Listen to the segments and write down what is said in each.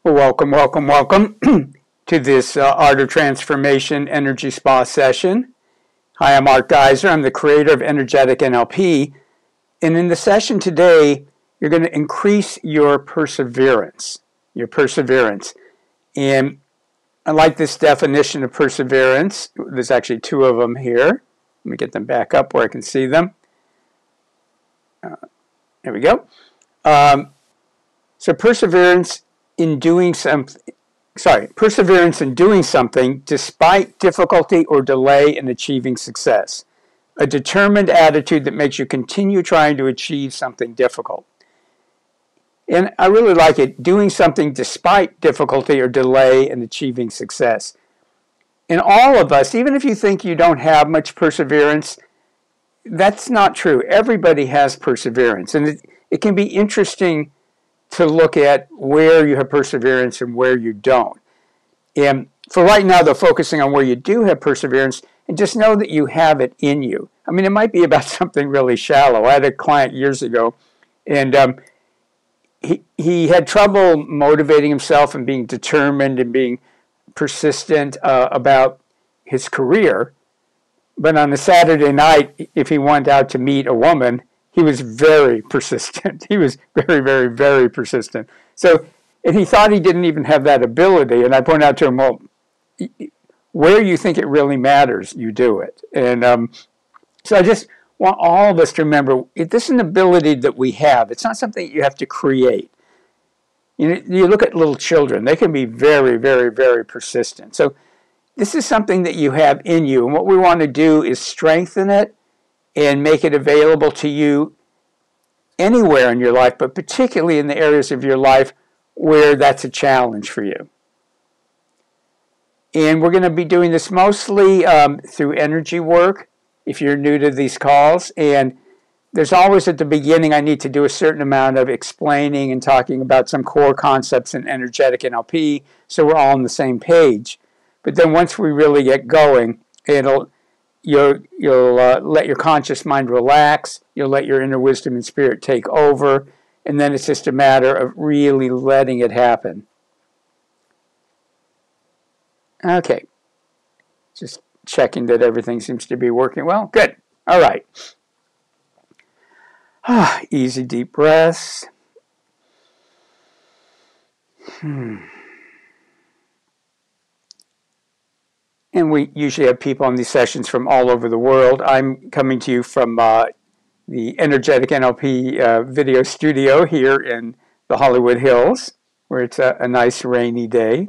Well, welcome, welcome, welcome to this Art of Transformation Energy Spa session. Hi, I'm Art Geiser. I'm the creator of Energetic NLP. And in the session today, you're going to increase your perseverance. And I like this definition of perseverance. There's actually two of them here. Let me get them back up where I can see them. There we go. So perseverance in doing something despite difficulty or delay in achieving success. A determined attitude that makes you continue trying to achieve something difficult. And I really like it, doing something despite difficulty or delay in achieving success. And all of us, even if you think you don't have much perseverance, that's not true. Everybody has perseverance. And it can be interesting to look at where you have perseverance and where you don't. And for right now, they're focusing on where you do have perseverance, and just know that you have it in you. I mean, it might be about something really shallow. I had a client years ago, and he had trouble motivating himself and being determined and being persistent about his career. But on a Saturday night, if he went out to meet a woman, he was very persistent. He was very, very, very persistent. So, and he thought he didn't even have that ability. And I pointed out to him, well, where you think it really matters, you do it. And so I just want all of us to remember, this is an ability that we have. It's not something you have to create. You look at little children. They can be very, very, very persistent. So this is something that you have in you. And what we want to do is strengthen it and make it available to you anywhere in your life, but particularly in the areas of your life where that's a challenge for you. And we're going to be doing this mostly through energy work, if you're new to these calls. And there's always at the beginning, I need to do a certain amount of explaining and talking about some core concepts in energetic NLP, so we're all on the same page. But then once we really get going, You'll let your conscious mind relax. You'll let your inner wisdom and spirit take over. And then it's just a matter of really letting it happen. Okay. Just checking that everything seems to be working well. Good. All right. Easy, deep breaths. And we usually have people on these sessions from all over the world. I'm coming to you from the Energetic NLP video studio here in the Hollywood Hills, where it's a nice rainy day.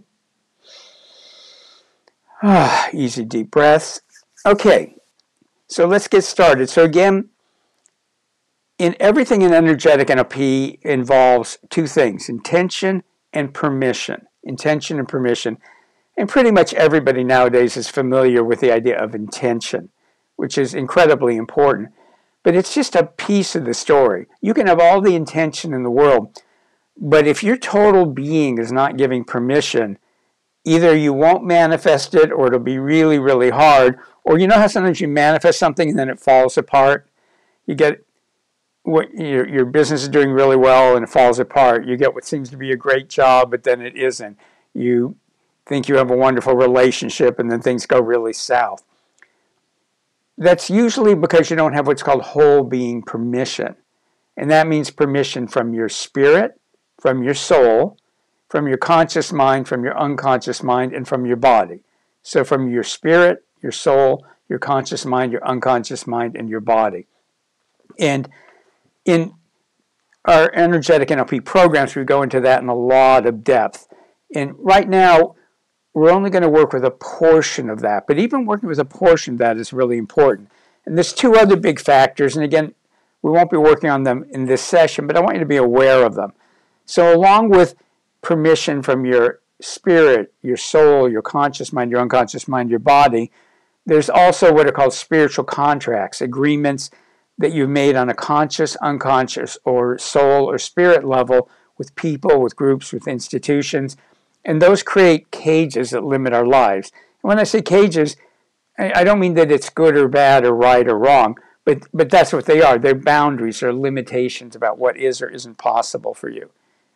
Easy, deep breaths. Okay, so let's get started. So again, in everything in Energetic NLP involves two things, intention and permission. Intention and permission. And pretty much everybody nowadays is familiar with the idea of intention, which is incredibly important. But it's just a piece of the story. You can have all the intention in the world, but if your total being is not giving permission, either you won't manifest it, or it'll be really, really hard. Or you know how sometimes you manifest something and then it falls apart? You get what your business is doing really well and it falls apart. You get what seems to be a great job, but then it isn't. You think you have a wonderful relationship, and then things go really south. That's usually because you don't have what's called whole being permission. And that means permission from your spirit, from your soul, from your conscious mind, from your unconscious mind, and from your body. So from your spirit, your soul, your conscious mind, your unconscious mind, and your body. And in our Energetic NLP programs, we go into that in a lot of depth. And right now, we're only going to work with a portion of that. But even working with a portion of that is really important. And there's two other big factors. And again, we won't be working on them in this session, but I want you to be aware of them. So along with permission from your spirit, your soul, your conscious mind, your unconscious mind, your body, there's also what are called spiritual contracts, agreements that you've made on a conscious, unconscious, or soul or spirit level with people, with groups, with institutions. And those create cages that limit our lives. And when I say cages, I don't mean that it's good or bad or right or wrong, but that's what they are. They're boundaries or limitations about what is or isn't possible for you.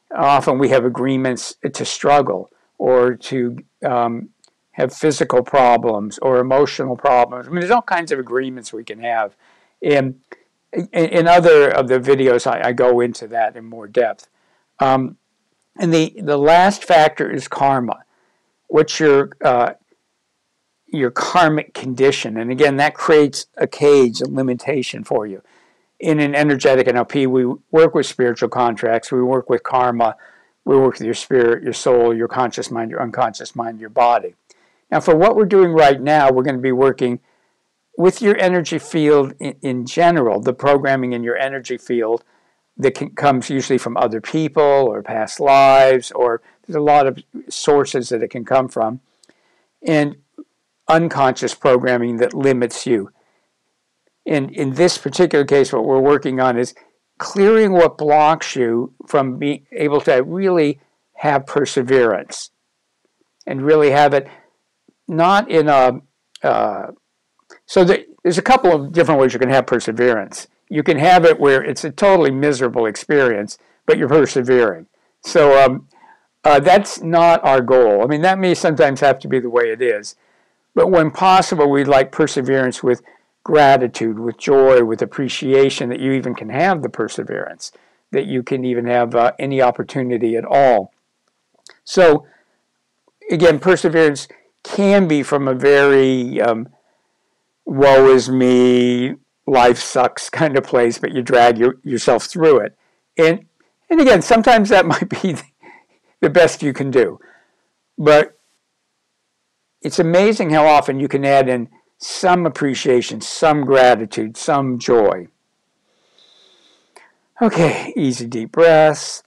Often we have agreements to struggle or to have physical problems or emotional problems. I mean, there's all kinds of agreements we can have. In other of the videos, I go into that in more depth. And the last factor is karma. What's your karmic condition? And again, that creates a cage, a limitation for you. In an energetic NLP, we work with spiritual contracts, we work with karma, we work with your spirit, your soul, your conscious mind, your unconscious mind, your body. Now, for what we're doing right now, we're going to be working with your energy field in general, the programming in your energy field that comes usually from other people or past lives, or there's a lot of sources that it can come from, and unconscious programming that limits you. In this particular case, what we're working on is clearing what blocks you from being able to really have perseverance and really have it not in a... there's a couple of different ways you can have perseverance. You can have it where it's a totally miserable experience, but you're persevering. So that's not our goal. I mean, that may sometimes have to be the way it is. But when possible, we'd like perseverance with gratitude, with joy, with appreciation, that you even can have the perseverance, that you can even have any opportunity at all. So, again, perseverance can be from a very woe is me, life sucks kind of place, but you drag yourself through it. And again, sometimes that might be the best you can do. But it's amazing how often you can add in some appreciation, some gratitude, some joy. Okay, easy deep breaths.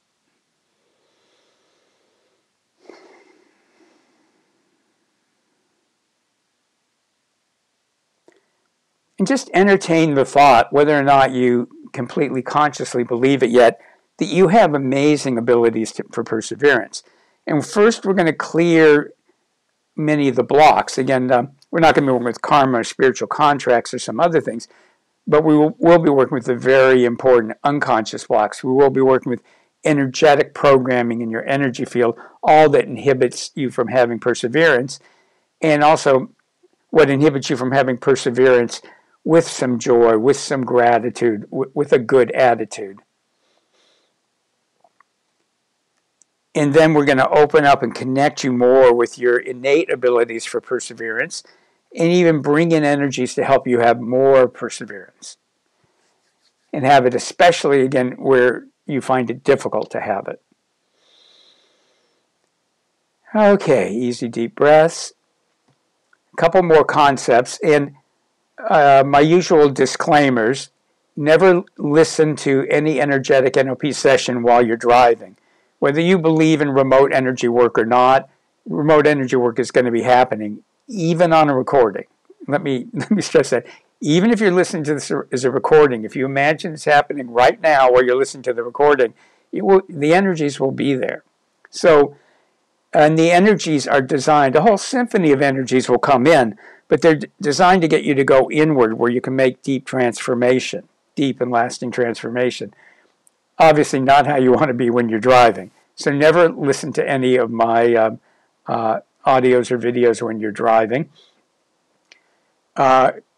And just entertain the thought, whether or not you completely consciously believe it yet, that you have amazing abilities for perseverance. And first, we're going to clear many of the blocks. Again, we're not going to be working with karma or spiritual contracts or some other things, but we will be working with the very important unconscious blocks. We will be working with energetic programming in your energy field, all that inhibits you from having perseverance, and also what inhibits you from having perseverance with some joy, with some gratitude, with a good attitude. And then we're going to open up and connect you more with your innate abilities for perseverance, and even bring in energies to help you have more perseverance. And have it especially, again, where you find it difficult to have it. Okay, easy deep breaths. A couple more concepts. And my usual disclaimers: never listen to any energetic NLP session while you're driving. Whether you believe in remote energy work or not, remote energy work is going to be happening, even on a recording. Let me stress that. Even if you're listening to this as a recording, if you imagine it's happening right now while you're listening to the recording, the energies will be there. So, and the energies are designed, a whole symphony of energies will come in, but they're designed to get you to go inward where you can make deep transformation, deep and lasting transformation. Obviously not how you want to be when you're driving. So never listen to any of my audios or videos when you're driving. A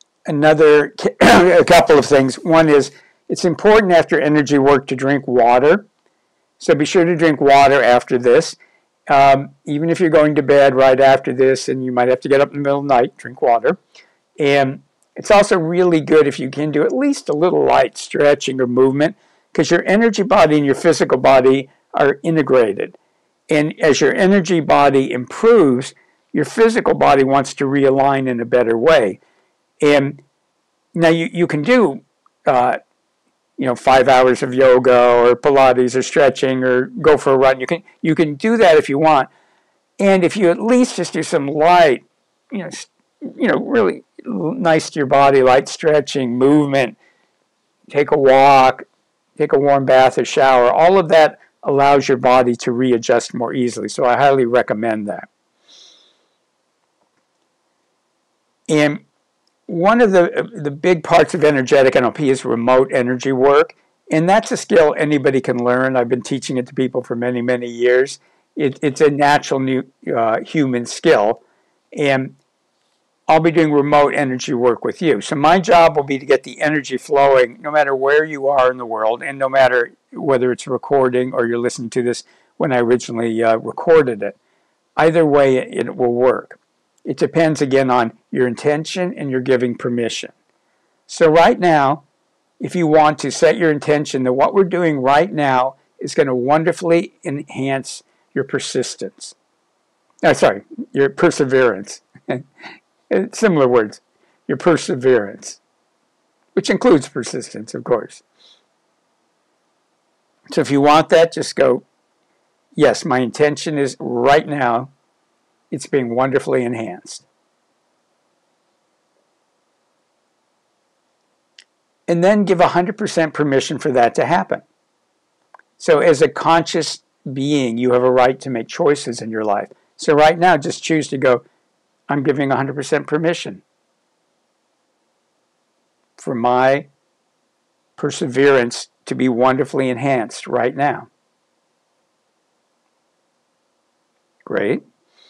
couple of things. One is, it's important after energy work to drink water. So be sure to drink water after this. Even if you're going to bed right after this and you might have to get up in the middle of the night, drink water. And it's also really good if you can do at least a little light stretching or movement, because your energy body and your physical body are integrated. And as your energy body improves, your physical body wants to realign in a better way. And now you can do 5 hours of yoga or Pilates or stretching or go for a run. You can do that if you want. And if you at least just do some light, really nice to your body, light stretching, movement, take a walk, take a warm bath or shower, all of that allows your body to readjust more easily. So I highly recommend that. And one of the big parts of energetic NLP is remote energy work. And that's a skill anybody can learn. I've been teaching it to people for many, many years. It's a natural human skill. And I'll be doing remote energy work with you. So my job will be to get the energy flowing no matter where you are in the world, and no matter whether it's recording or you're listening to this when I originally recorded it. Either way, it will work. It depends, again, on your intention and your giving permission. So right now, if you want to set your intention that what we're doing right now is going to wonderfully enhance your persistence. Your perseverance. Similar words. Your perseverance, which includes persistence, of course. So if you want that, just go, yes, my intention is right now, it's being wonderfully enhanced. And then give 100% permission for that to happen. So as a conscious being, you have a right to make choices in your life. So right now, just choose to go, I'm giving 100% permission for my perseverance to be wonderfully enhanced right now. Great.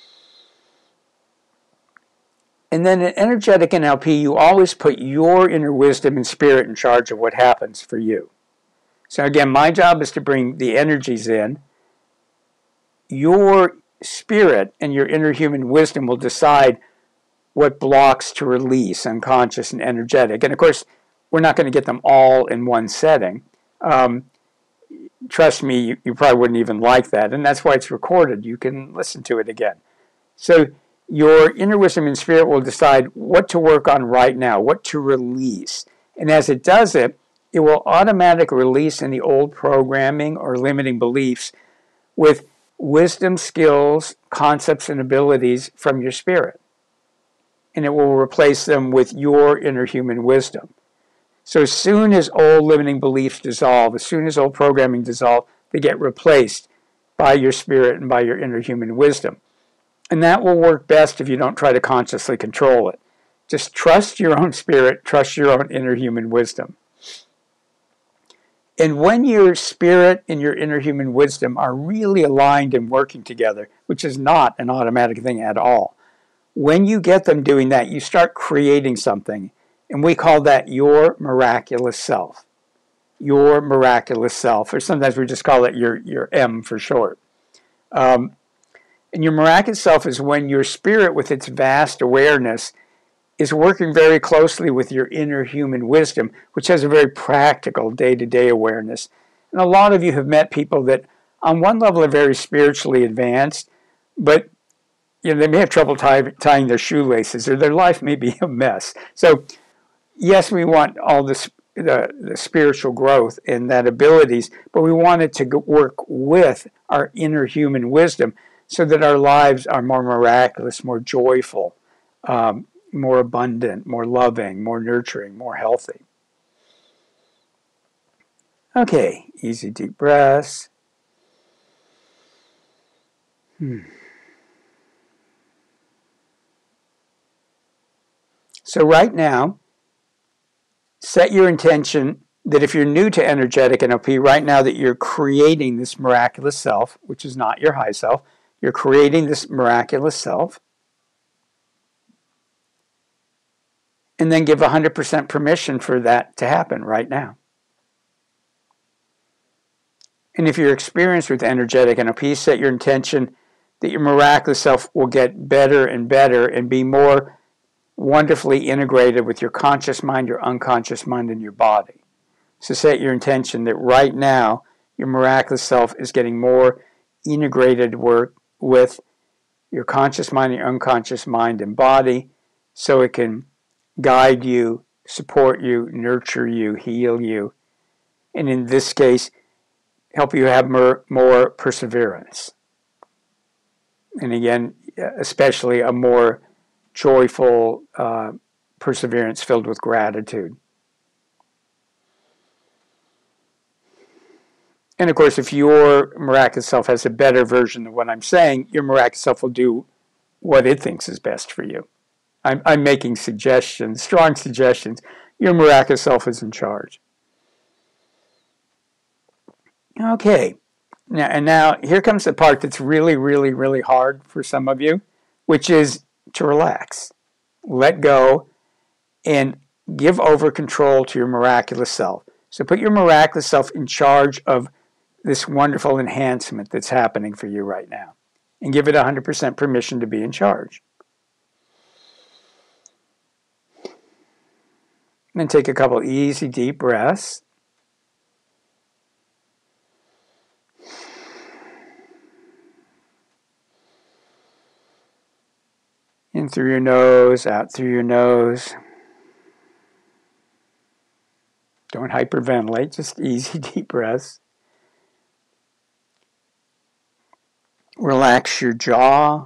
And then in energetic NLP, you always put your inner wisdom and spirit in charge of what happens for you. So again, my job is to bring the energies in. Your spirit and your inner human wisdom will decide what blocks to release, unconscious and energetic. And of course, we're not going to get them all in one setting. Trust me, you probably wouldn't even like that. And that's why it's recorded. You can listen to it again. So your inner wisdom and spirit will decide what to work on right now, what to release. And as it does it, it will automatically release any old programming or limiting beliefs with wisdom, skills, concepts, and abilities from your spirit. And it will replace them with your inner human wisdom. So as soon as old limiting beliefs dissolve, as soon as old programming dissolve, they get replaced by your spirit and by your inner human wisdom. And that will work best if you don't try to consciously control it. Just trust your own spirit, trust your own inner human wisdom. And when your spirit and your inner human wisdom are really aligned and working together, which is not an automatic thing at all, when you get them doing that, you start creating something. And we call that your miraculous self. Your miraculous self. Or sometimes we just call it your M for short. And your miraculous self is when your spirit, with its vast awareness, is working very closely with your inner human wisdom, which has a very practical day-to-day awareness. And a lot of you have met people that on one level are very spiritually advanced, but they may have trouble tying their shoelaces, or their life may be a mess. So yes, we want all the spiritual growth and that abilities, but we want it to work with our inner human wisdom so that our lives are more miraculous, more joyful, more abundant, more loving, more nurturing, more healthy. Okay, easy deep breaths. So right now, set your intention that if you're new to energetic NLP, right now that you're creating this miraculous self, which is not your high self, you're creating this miraculous self. And then give 100% permission for that to happen right now. And if you're experienced with energetic NLP, set your intention that your miraculous self will get better and better and be more wonderfully integrated with your conscious mind, your unconscious mind, and your body. So set your intention that right now your miraculous self is getting more integrated with your conscious mind, your unconscious mind, and body, so it can guide you, support you, nurture you, heal you, and in this case, help you have more perseverance. And again, especially a more joyful perseverance filled with gratitude. And of course, if your miraculous self has a better version of what I'm saying, your miraculous self will do what it thinks is best for you. I'm making suggestions, strong suggestions. Your miraculous self is in charge. Okay. Now here comes the part that's really, really, really hard for some of you, which is to relax, let go, and give over control to your miraculous self. So put your miraculous self in charge of this wonderful enhancement that's happening for you right now, and give it 100% permission to be in charge. And then take a couple easy, deep breaths. In through your nose, out through your nose. Don't hyperventilate, just easy, deep breaths. Relax your jaw.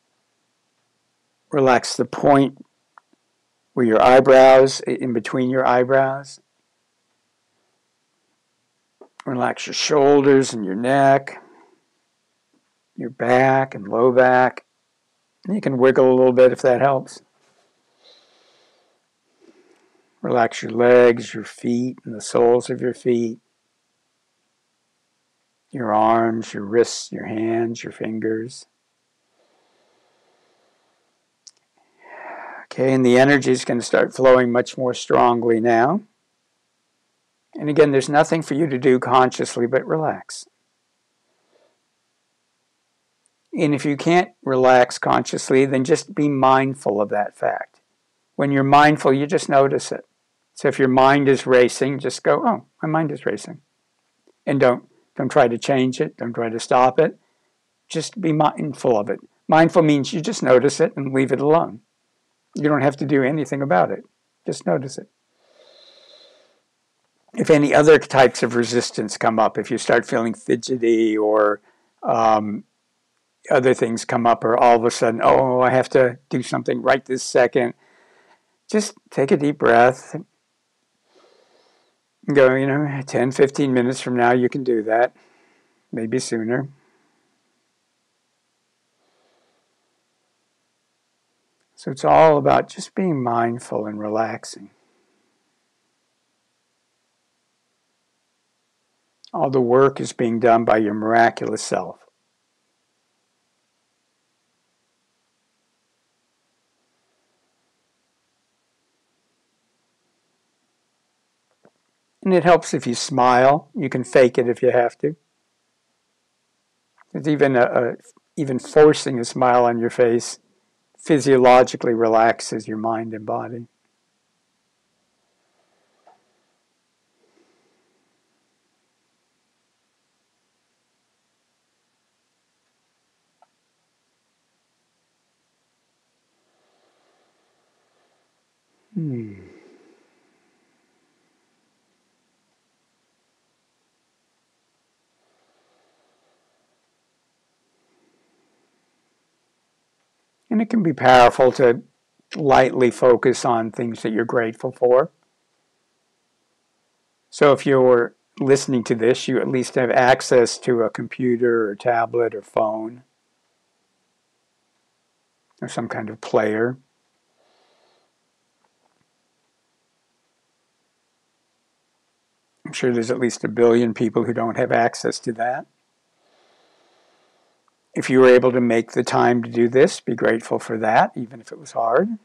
Relax the point where your eyebrows, in between your eyebrows. Relax your shoulders and your neck, your back and low back. You can wiggle a little bit if that helps. Relax your legs, your feet, and the soles of your feet. Your arms, your wrists, your hands, your fingers. Okay, and the energy is going to start flowing much more strongly now. And again, there's nothing for you to do consciously but relax. And if you can't relax consciously, then just be mindful of that fact. When you're mindful, you just notice it. So if your mind is racing, just go, oh, my mind is racing. And don't try to change it. Don't try to stop it. Just be mindful of it. Mindful means you just notice it and leave it alone. You don't have to do anything about it. Just notice it. If any other types of resistance come up, if you start feeling fidgety or other things come up, or all of a sudden, oh, I have to do something right this second, just take a deep breath. Go, 10, 15 minutes from now, you can do that. Maybe sooner. So it's all about just being mindful and relaxing. All the work is being done by your miraculous self. And it helps if you smile. You can fake it if you have to. It's even forcing a smile on your face physiologically relaxes your mind and body. And it can be powerful to lightly focus on things that you're grateful for. So if you're listening to this, you at least have access to a computer or tablet or phone or some kind of player. I'm sure there's at least 1 billion people who don't have access to that. If you were able to make the time to do this, be grateful for that, even if it was hard.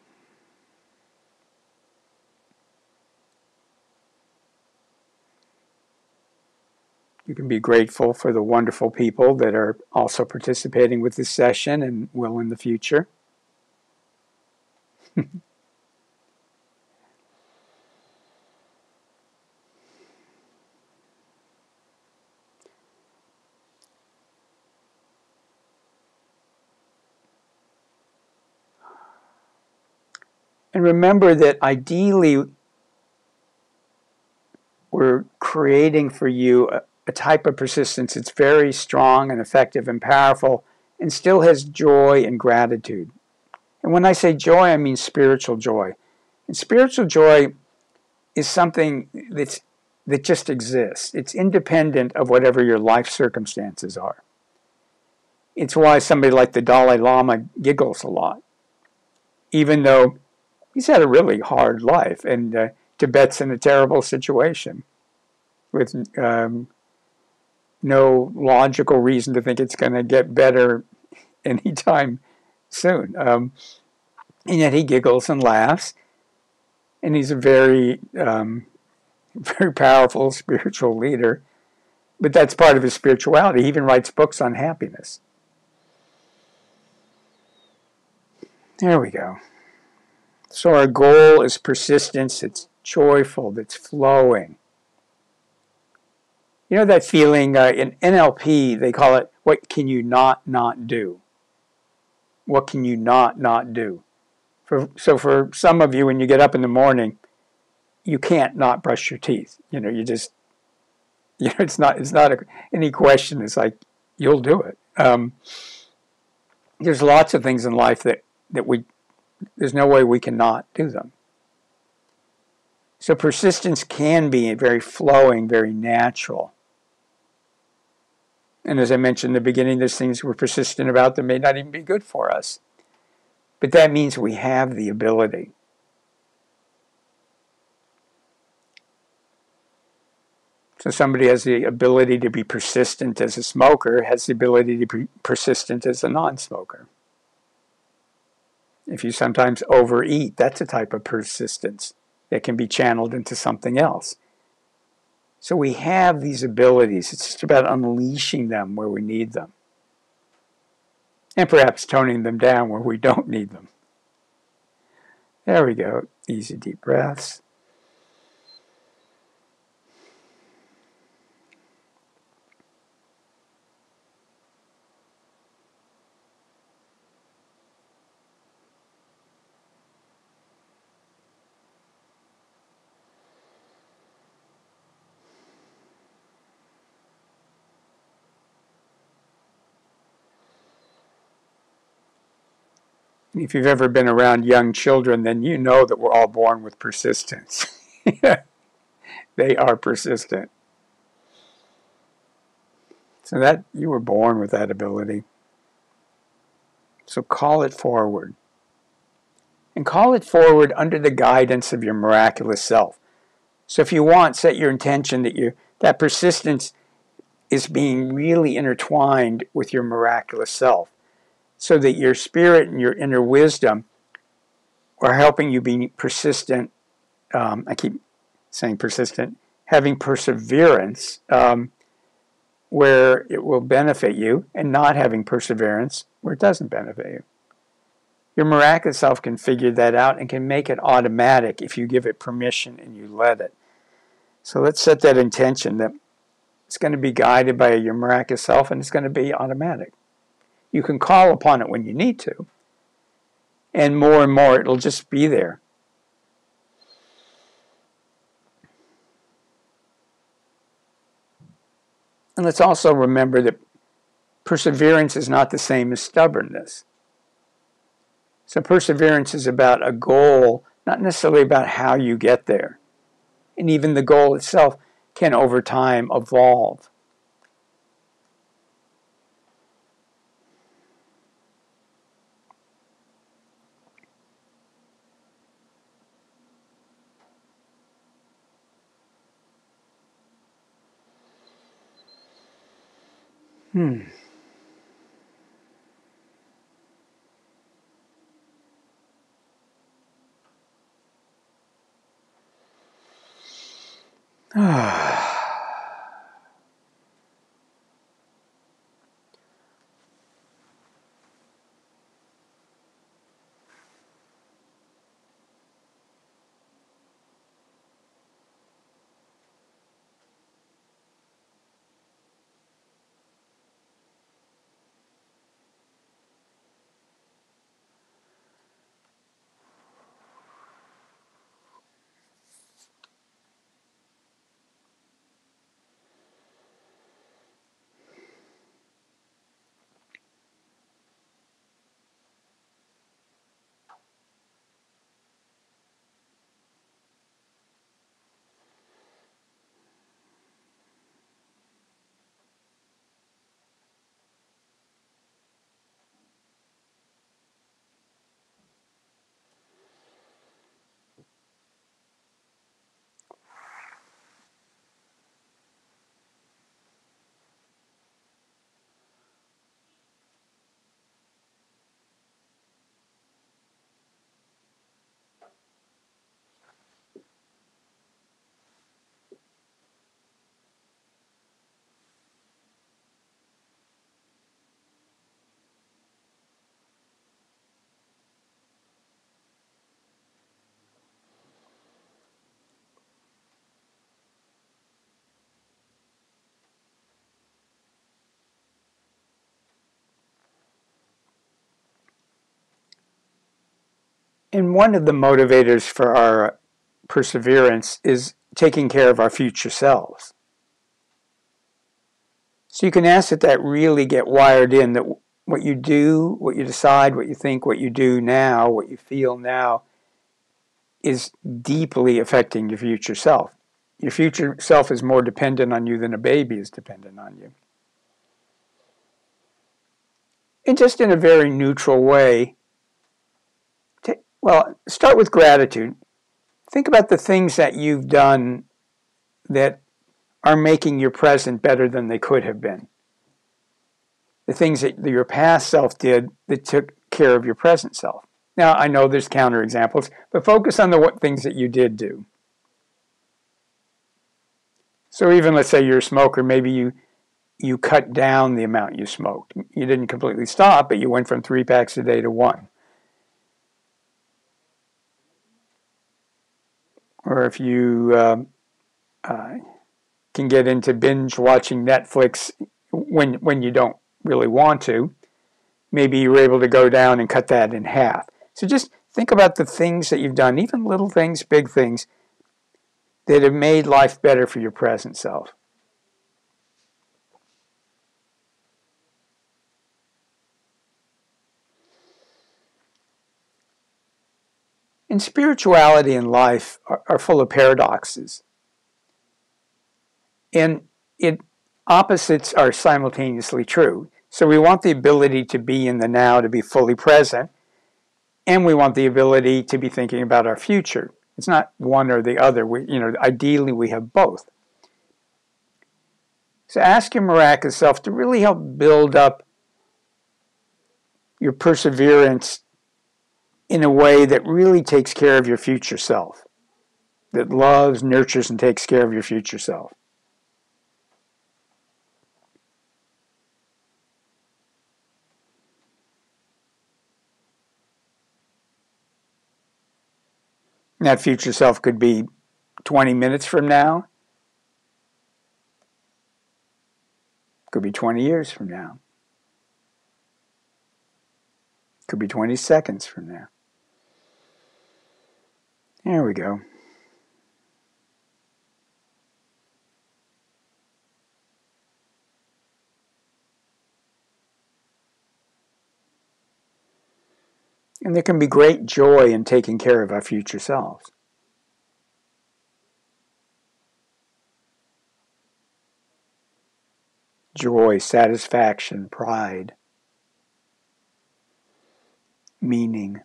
You can be grateful for the wonderful people that are also participating with this session and will in the future. And remember that ideally, we're creating for you a type of persistence that's very strong and effective and powerful and still has joy and gratitude. And when I say joy, I mean spiritual joy. And spiritual joy is something that just exists. It's independent of whatever your life circumstances are. It's why somebody like the Dalai Lama giggles a lot, even though he's had a really hard life, and Tibet's in a terrible situation with no logical reason to think it's going to get better anytime soon. And yet he giggles and laughs, and he's a very, very powerful spiritual leader. But that's part of his spirituality. He even writes books on happiness. There we go. So our goal is persistence. It's joyful. It's flowing. You know that feeling in NLP, they call it, what can you not do? What can you not do? So for some of you, when you get up in the morning, you can't not brush your teeth. You just, it's not any question. It's like, you'll do it. There's lots of things in life that there's no way we cannot do them. So persistence can be very flowing, very natural. And as I mentioned in the beginning, there's things we're persistent about that may not even be good for us. But that means we have the ability. So somebody has the ability to be persistent as a smoker, has the ability to be persistent as a non-smoker. If you sometimes overeat, that's a type of persistence that can be channeled into something else. So we have these abilities. It's just about unleashing them where we need them. And perhaps toning them down where we don't need them. There we go. Easy deep breaths. If you've ever been around young children, then you know that we're all born with persistence. They are persistent. So that you were born with that ability. So call it forward. And call it forward under the guidance of your miraculous self. So if you want, set your intention that persistence is being really intertwined with your miraculous self, so that your spirit and your inner wisdom are helping you be persistent. I keep saying persistent, having perseverance where it will benefit you, and not having perseverance where it doesn't benefit you. Your miraculous self can figure that out and can make it automatic if you give it permission and you let it. So let's set that intention that it's going to be guided by your miraculous self, and it's going to be automatic. You can call upon it when you need to, and more it'll just be there. And let's also remember that perseverance is not the same as stubbornness. So perseverance is about a goal, not necessarily about how you get there. And even the goal itself can over time evolve. And one of the motivators for our perseverance is taking care of our future selves. So you can ask that really get wired in, that what you do, what you decide, what you think, what you do now, what you feel now is deeply affecting your future self. Your future self is more dependent on you than a baby is dependent on you. And just in a very neutral way, start with gratitude. Think about the things that you've done that are making your present better than they could have been. The things that your past self did that took care of your present self. Now, I know there's counterexamples, but focus on the things that you did do. So even, let's say you're a smoker, maybe you cut down the amount you smoked. You didn't completely stop, but you went from 3 packs a day to 1. Or if you can get into binge watching Netflix when you don't really want to, maybe you're able to go down and cut that in half. So just think about the things that you've done, even little things, big things, that have made life better for your present self. And spirituality and life are full of paradoxes. And opposites are simultaneously true. So we want the ability to be in the now, to be fully present, and we want the ability to be thinking about our future. It's not one or the other. Ideally, we have both. So ask your miraculous self to really help build up your perseverance in a way that really takes care of your future self, that loves, nurtures, and takes care of your future self. And that future self could be 20 minutes from now, could be 20 years from now, could be 20 seconds from now. There we go. And there can be great joy in taking care of our future selves. Joy, satisfaction, pride, meaning.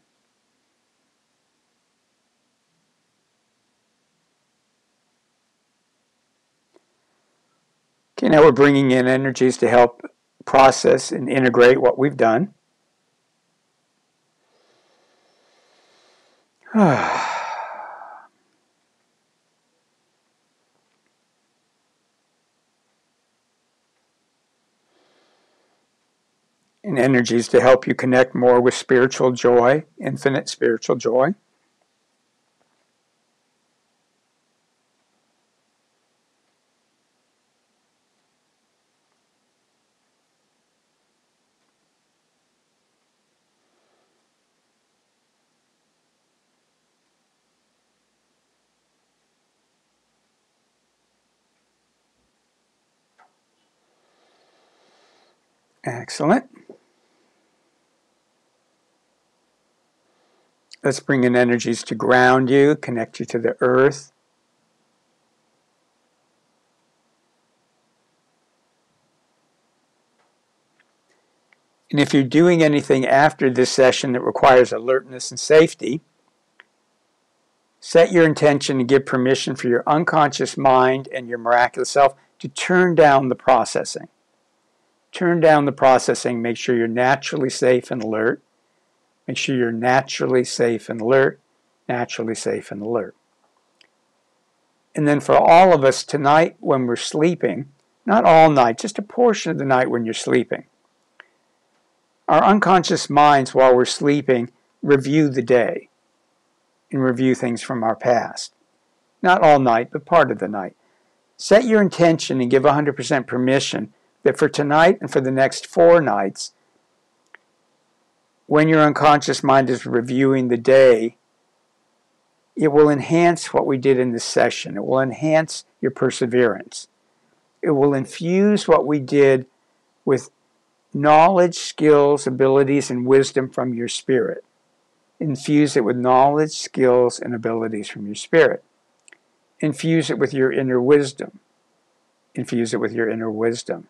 Okay, now we're bringing in energies to help process and integrate what we've done. And energies to help you connect more with spiritual joy, infinite spiritual joy. Excellent. Let's bring in energies to ground you, connect you to the earth. And if you're doing anything after this session that requires alertness and safety, set your intention and give permission for your unconscious mind and your miraculous self to turn down the processing. Turn down the processing, make sure you're naturally safe and alert. Make sure you're naturally safe and alert, naturally safe and alert. And then for all of us tonight when we're sleeping, not all night, just a portion of the night when you're sleeping, our unconscious minds while we're sleeping review the day and review things from our past. Not all night, but part of the night. Set your intention and give 100% permission that for tonight and for the next 4 nights, when your unconscious mind is reviewing the day, it will enhance what we did in this session. It will enhance your perseverance. It will infuse what we did with knowledge, skills, abilities, and wisdom from your spirit. Infuse it with knowledge, skills, and abilities from your spirit. Infuse it with your inner wisdom. Infuse it with your inner wisdom.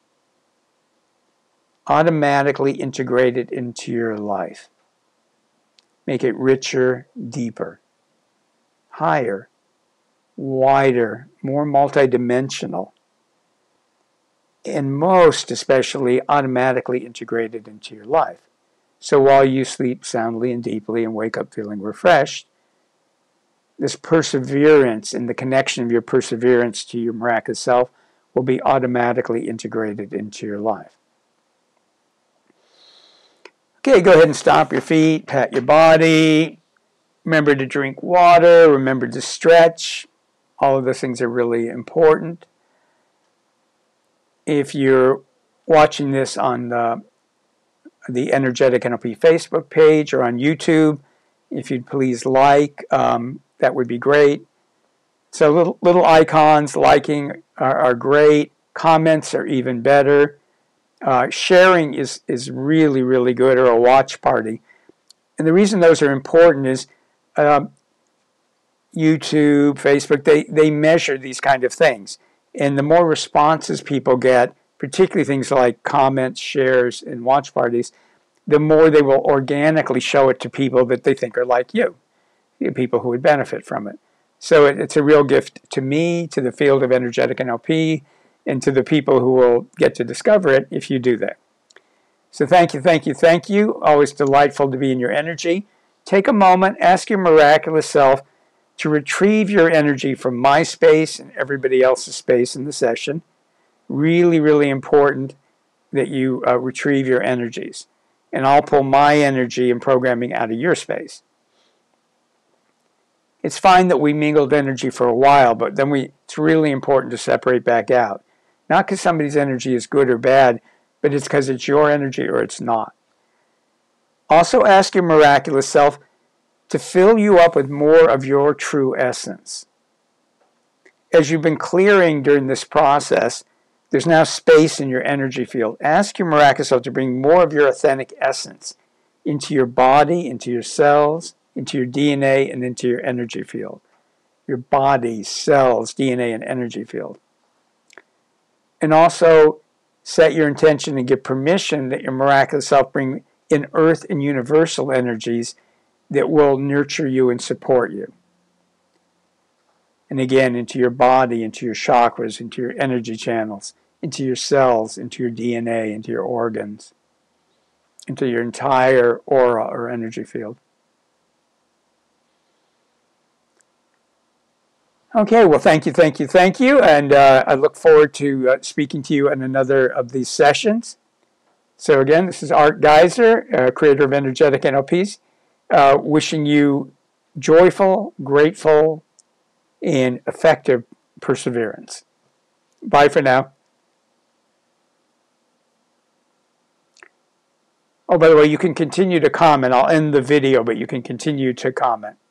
Automatically integrate it into your life. Make it richer, deeper, higher, wider, more multidimensional, and most especially automatically integrated into your life. So while you sleep soundly and deeply and wake up feeling refreshed, this perseverance and the connection of your perseverance to your miraculous self will be automatically integrated into your life. Okay, go ahead and stomp your feet, pat your body. Remember to drink water. Remember to stretch. All of those things are really important. If you're watching this on the Energetic NLP Facebook page or on YouTube, if you'd please like, that would be great. So little icons, liking are great. Comments are even better. Sharing is really, really good, or a watch party. And the reason those are important is YouTube, Facebook, they measure these kind of things. And the more responses people get, particularly things like comments, shares, and watch parties, the more they will organically show it to people that they think are like you, people who would benefit from it. So it's a real gift to me, to the field of energetic NLP, and to the people who will get to discover it if you do that. So thank you, thank you, thank you. Always delightful to be in your energy. Take a moment, ask your miraculous self to retrieve your energy from my space and everybody else's space in the session. Really, really important that you retrieve your energies. And I'll pull my energy and programming out of your space. It's fine that we mingled energy for a while, but then it's really important to separate back out. Not because somebody's energy is good or bad, but it's because it's your energy or it's not. Also ask your miraculous self to fill you up with more of your true essence. As you've been clearing during this process, there's now space in your energy field. Ask your miraculous self to bring more of your authentic essence into your body, into your cells, into your DNA, and into your energy field. Your body, cells, DNA, and energy field. And also set your intention and give permission that your miraculous self bring in earth and universal energies that will nurture you and support you. And again, into your body, into your chakras, into your energy channels, into your cells, into your DNA, into your organs, into your entire aura or energy field. Okay, well, thank you, thank you, thank you. And I look forward to speaking to you in another of these sessions. So again, this is Art Geiser, creator of Energetic NLPs, wishing you joyful, grateful, and effective perseverance. Bye for now. Oh, by the way, you can continue to comment. I'll end the video, but you can continue to comment.